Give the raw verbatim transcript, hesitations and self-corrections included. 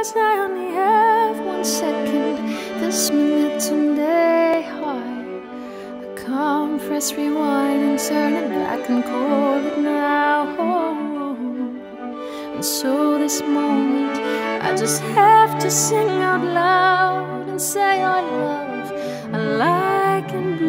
'cause I only have one second. This minute someday high, I can't press rewind and turn it back and call it now. And so this moment I just have to sing out loud and say I love, I like and breathe.